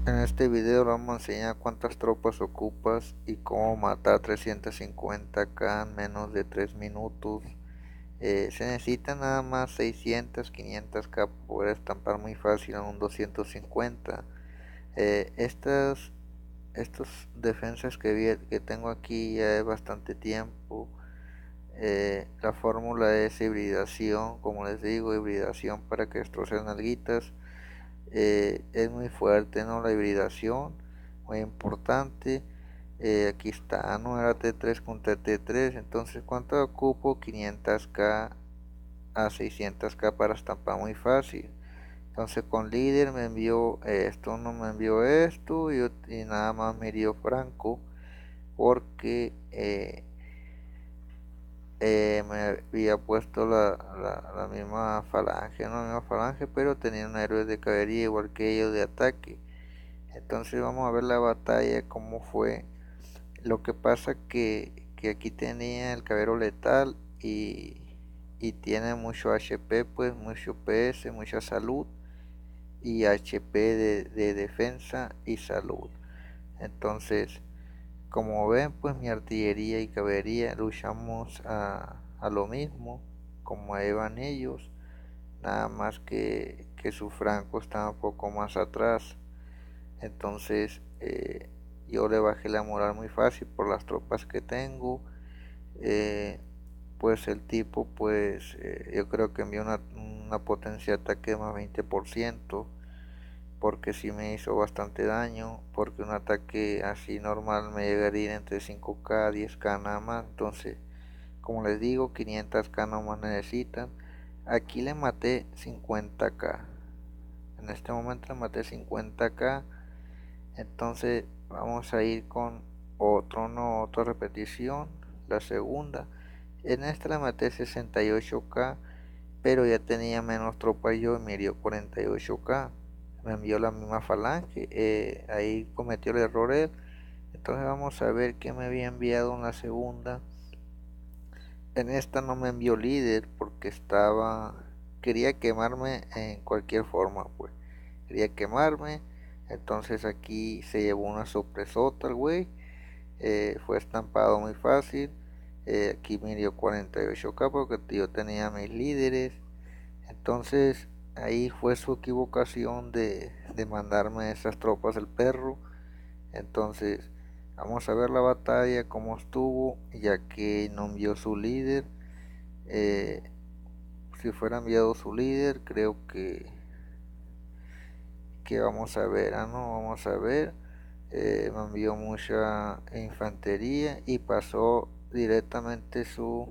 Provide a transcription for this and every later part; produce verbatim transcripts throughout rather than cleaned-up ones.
En este video vamos a enseñar cuántas tropas ocupas y cómo matar trescientos cincuenta k en menos de tres minutos. Eh, se necesita nada más seiscientos, quinientos k para poder estampar muy fácil en un doscientos cincuenta. Eh, estas, estas defensas que, vi, que tengo aquí ya es bastante tiempo. Eh, la fórmula es hibridación, como les digo, hibridación para que destrocen alguitas. Eh, es muy fuerte, ¿no? La hibridación, muy importante. Eh, aquí está, ¿no? Era T tres contra T tres. Entonces, ¿cuánto ocupo? quinientos k a seiscientos k para estampar muy fácil. Entonces, con líder me envió esto, no me envió esto y, y nada más me dio Franco porque eh, eh, me había puesto la, la, la misma falange, no la misma falange, pero tenía un héroe de caballería igual que ellos de ataque. Entonces vamos a ver la batalla, cómo fue. Lo que pasa que, que aquí tenía el caballero letal y, y tiene mucho H P, pues mucho P S, mucha salud y H P de, de defensa y salud. Entonces, como ven, pues mi artillería y caballería luchamos a, a lo mismo, como iban ellos, nada más que, que su franco estaba un poco más atrás. Entonces eh, yo le bajé la moral muy fácil por las tropas que tengo. Eh, pues el tipo, pues eh, yo creo que envió una, una potencia de ataque de más veinte por ciento, porque sí me hizo bastante daño, porque un ataque así normal me llegaría entre cinco k, diez k nada más. Entonces, como les digo, quinientos k no más necesitan. Aquí le maté cincuenta k. En este momento le maté cincuenta k. Entonces vamos a ir con otro, no, otra repetición, la segunda. En esta le maté sesenta y ocho k, pero ya tenía menos tropas yo y me dio cuarenta y ocho k. Me envió la misma falange, eh, ahí cometió el error él. Entonces vamos a ver qué me había enviado en la segunda. En esta no me envió líder porque estaba, quería quemarme en cualquier forma, pues. Quería quemarme. Entonces aquí se llevó una sorpresota el güey. Eh, fue estampado muy fácil. Eh, aquí me dio cuarenta y ocho k porque yo tenía mis líderes. Entonces ahí fue su equivocación de, de mandarme esas tropas del perro. Entonces vamos a ver la batalla, cómo estuvo, ya que no envió su líder. Eh, si fuera enviado su líder, creo que, que vamos a ver, ah, no, vamos a ver. Eh, me envió mucha infantería y pasó directamente su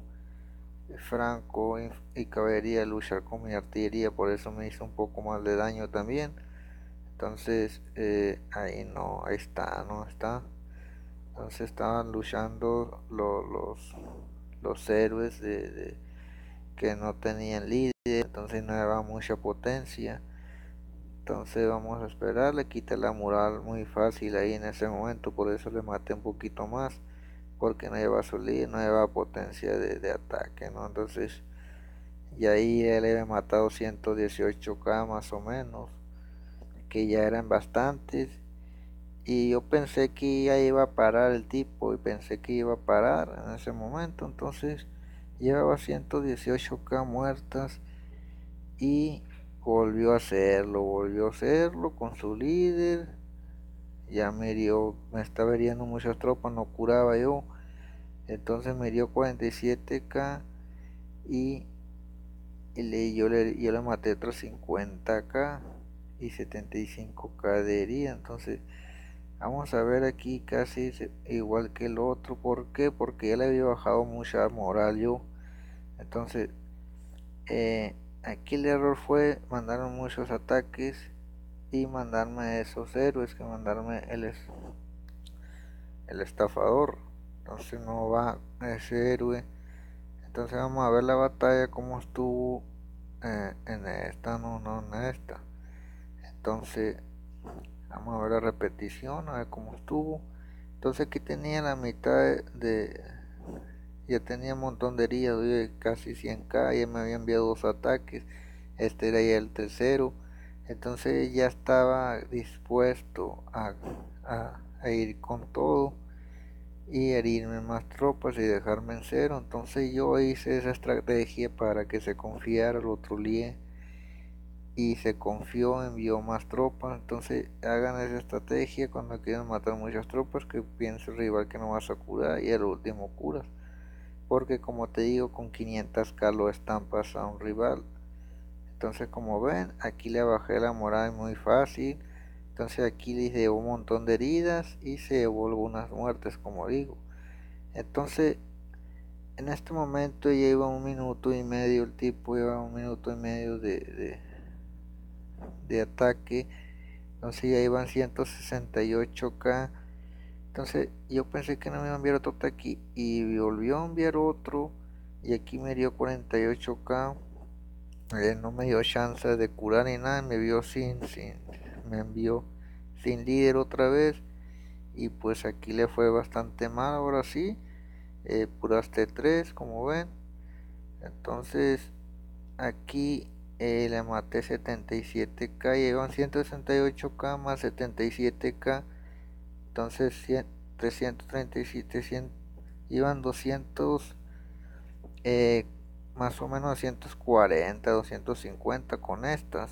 franco y caballería a luchar con mi artillería, por eso me hizo un poco más de daño también. Entonces eh, ahí no, ahí está, no está. Entonces estaban luchando los, los, los héroes de, de, que no tenían líder, entonces no llevaba mucha potencia. Entonces vamos a esperar, le quité la moral muy fácil ahí en ese momento, por eso le maté un poquito más, porque no lleva su líder, no lleva potencia de, de ataque, ¿no? Entonces, y ahí él había matado ciento dieciocho k más o menos, que ya eran bastantes, y yo pensé que ya iba a parar el tipo, y pensé que iba a parar en ese momento, entonces llevaba ciento dieciocho k muertas, y volvió a hacerlo, volvió a hacerlo con su líder. Ya me dio, me estaba hiriendo muchas tropas, no curaba yo. Entonces me dio cuarenta y siete k y, y le, yo, le, yo le maté otros cincuenta k y setenta y cinco k de herida. Entonces vamos a ver aquí casi igual que el otro. ¿Por qué? Porque ya le había bajado mucha moral yo. Entonces eh, aquí el error fue mandar muchos ataques y mandarme esos héroes, que mandarme el, el estafador. Entonces no va ese héroe. Entonces vamos a ver la batalla como estuvo eh, en esta, no, no en esta. Entonces vamos a ver la repetición, a ver cómo estuvo. Entonces aquí tenía la mitad de, de ya tenía un montón de heridas, casi cien k, ya me había enviado dos ataques. Este era ya el tercero. Entonces ya estaba dispuesto a, a, a ir con todo y herirme más tropas y dejarme en cero. Entonces yo hice esa estrategia para que se confiara, lo troleé y se confió, envió más tropas. Entonces hagan esa estrategia cuando quieran matar muchas tropas, que piense el rival que no vas a curar y al último curas, porque como te digo, con quinientas k lo estampas a un rival. Entonces como ven, aquí le bajé la moral muy fácil. Entonces aquí le llevo un montón de heridas y se llevó algunas muertes, como digo. Entonces en este momento ya iba un minuto y medio, el tipo iba un minuto y medio de, de, de ataque. Entonces ya iban ciento sesenta y ocho k. Entonces yo pensé que no me iba a enviar otro ataque y volvió a enviar otro. Y aquí me dio cuarenta y ocho k. Eh, no me dio chance de curar ni nada. Me vio sin, sin, me envió sin líder otra vez. Y pues aquí le fue bastante mal. Ahora sí, eh, puraste tres, como ven. Entonces aquí eh, le maté setenta y siete k, llevan ciento sesenta y ocho k más setenta y siete k, entonces trescientos treinta y siete, cien, iban doscientos, eh, más o menos doscientos cuarenta, doscientos cincuenta con estas.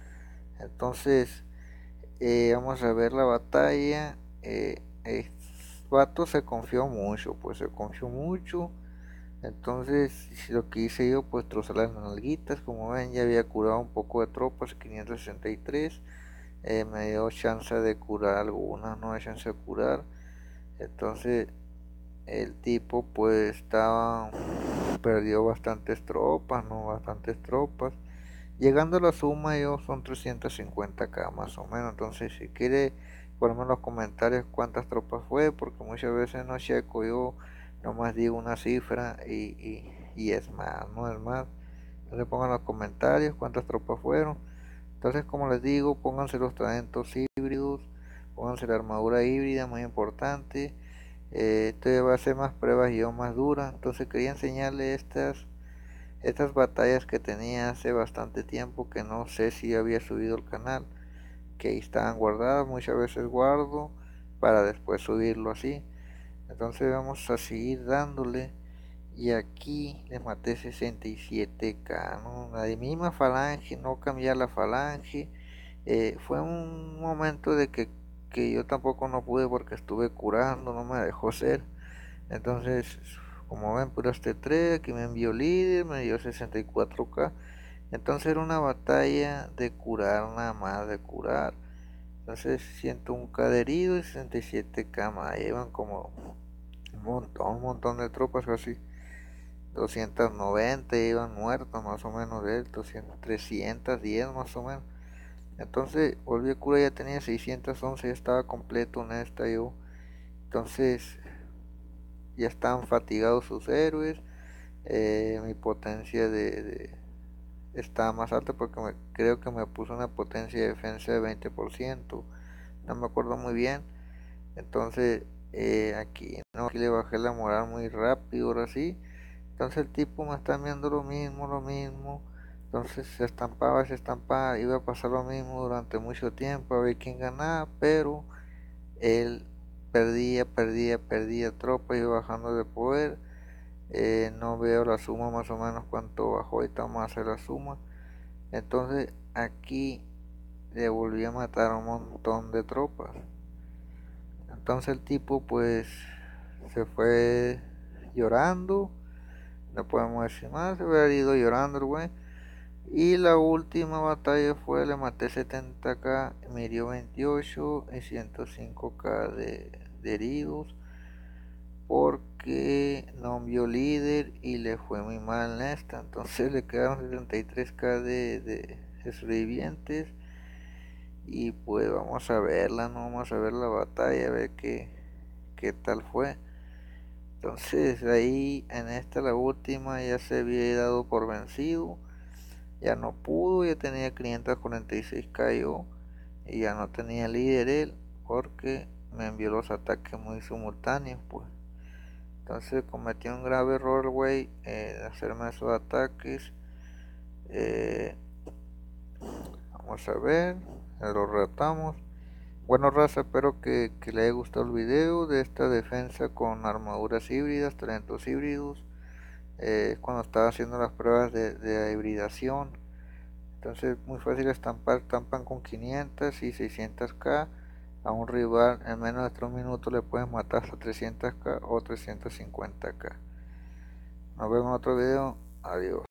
Entonces eh, vamos a ver la batalla. eh, el vato se confió mucho, pues se confió mucho. Entonces lo que hice yo, pues trozar las nalguitas. Como ven, ya había curado un poco de tropas, quinientos sesenta y tres. Eh, me dio chance de curar algunas, no hay chance de curar. Entonces el tipo pues estaba, perdió bastantes tropas, no bastantes tropas. Llegando a la suma yo son trescientos cincuenta k más o menos. Entonces si quiere ponerme en los comentarios cuántas tropas fue, porque muchas veces no checo, yo nomás digo una cifra y, y, y es más, no es más. Entonces pongan en los comentarios cuántas tropas fueron. Entonces como les digo, pónganse los talentos híbridos, pónganse la armadura híbrida, muy importante. Eh, esto va a hacer más pruebas y yo más duras. Entonces quería enseñarles estas estas batallas que tenía hace bastante tiempo, que no sé si había subido al canal, que ahí estaban guardadas. Muchas veces guardo para después subirlo así. Entonces vamos a seguir dándole. Y aquí le maté sesenta y siete k, ¿no? La misma falange, no cambiar la falange. Eh, fue un momento de que, que yo tampoco no pude porque estuve curando, no me dejó ser. Entonces, como ven, puraste tres, aquí me envió líder, me dio sesenta y cuatro k. Entonces era una batalla de curar, nada más de curar. Entonces ciento uno k de herido y sesenta y siete k más. Llevan como un montón, un montón de tropas, casi doscientos noventa iban muertos más o menos de él, doscientos, trescientos diez más o menos. Entonces volví a curar, ya tenía seiscientos once, ya estaba completo en esta yo. Entonces ya estaban fatigados sus héroes. Eh, mi potencia de, de estaba más alta porque me, creo que me puso una potencia de defensa de veinte por ciento, no me acuerdo muy bien. Entonces eh, aquí no, aquí le bajé la moral muy rápido, ahora sí. Entonces el tipo me está viendo lo mismo, lo mismo. Entonces se estampaba, se estampaba, iba a pasar lo mismo durante mucho tiempo, a ver quién ganaba, pero él perdía, perdía, perdía tropas, iba bajando de poder. Eh, no veo la suma más o menos cuánto bajó, ahorita vamos a hacer la suma. Entonces aquí le volví a matar a un montón de tropas. Entonces el tipo pues se fue llorando, no podemos decir más, se hubiera ido llorando el güey. Y la última batalla fue, le maté setenta k, me hirió veintiocho y ciento cinco k de, de heridos, porque no vio líder y le fue muy mal en esta. Entonces le quedaron setenta y tres k de, de, de sobrevivientes. Y pues vamos a verla, no vamos a ver la batalla, a ver qué, qué tal fue. Entonces ahí en esta, la última, ya se había dado por vencido, ya no pudo, ya tenía quinientos cuarenta y seis k yo, y ya no tenía líder él, porque me envió los ataques muy simultáneos, pues. Entonces cometí un grave error, güey, eh, de hacerme esos ataques. Eh, Vamos a ver, lo retamos. Bueno, raza, espero que, que le haya gustado el video de esta defensa con armaduras híbridas, talentos híbridos. Eh, cuando estaba haciendo las pruebas de, de hibridación. Entonces, muy fácil estampar, estampan con quinientas y seiscientas K. A un rival en menos de tres minutos le pueden matar hasta trescientas K o trescientos cincuenta K. Nos vemos en otro video. Adiós.